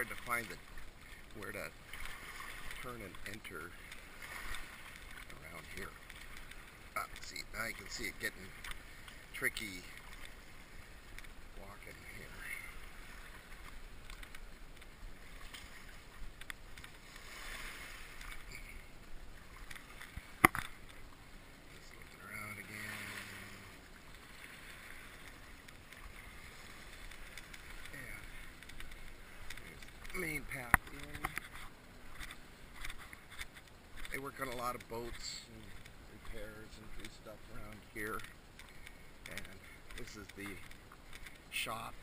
hard to find where to turn and enter around here. See, now you can see it getting tricky walking here. Just looking around again. And there's the main path in. They work on a lot of boats and repairs and do stuff around here. And this is the shop.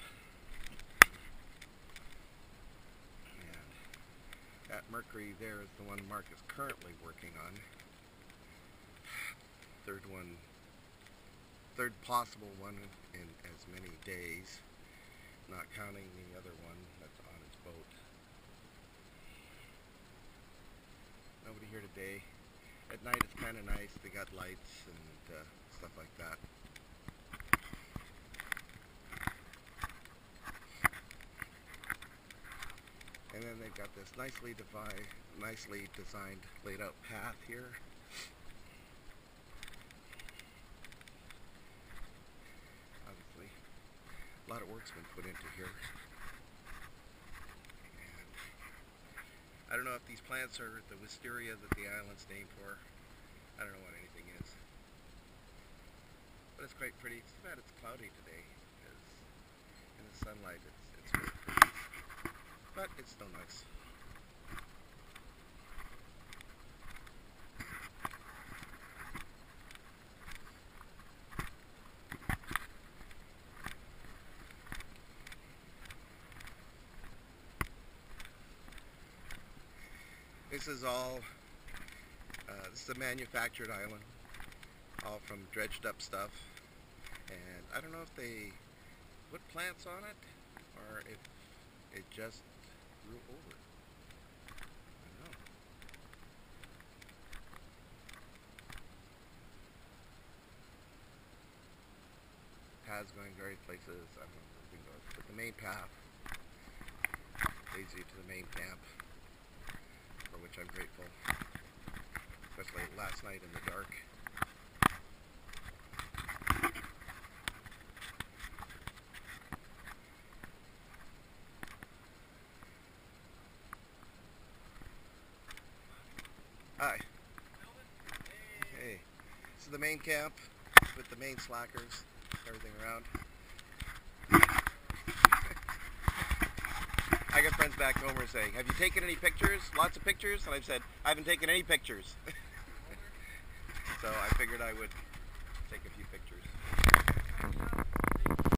And that Mercury there is the one Mark is currently working on. Third possible one in as many days, not counting the other one that's on his boat. Nobody here today. At night it's kind of nice. They got lights and stuff like that. And then they've got this nicely designed, laid out path here. Obviously, a lot of work's been put into here. I don't know if these plants are the wisteria that the island's named for. I don't know what anything is. But it's quite pretty. It's too bad it's cloudy today, because in the sunlight it's really pretty. But it's still nice. This is all, this is a manufactured island, all from dredged up stuff, and I don't know if they put plants on it, or if it just grew over. I don't know. Paths going various places, I don't know where everything goes, but the main path leads you to the main camp, for which I'm grateful, especially last night in the dark. Hi. Hey. This is the main camp with the main slackers, everything around. I got friends back home who are saying, have you taken any pictures? Lots of pictures? And I've said, I haven't taken any pictures. So I figured I would take a few pictures.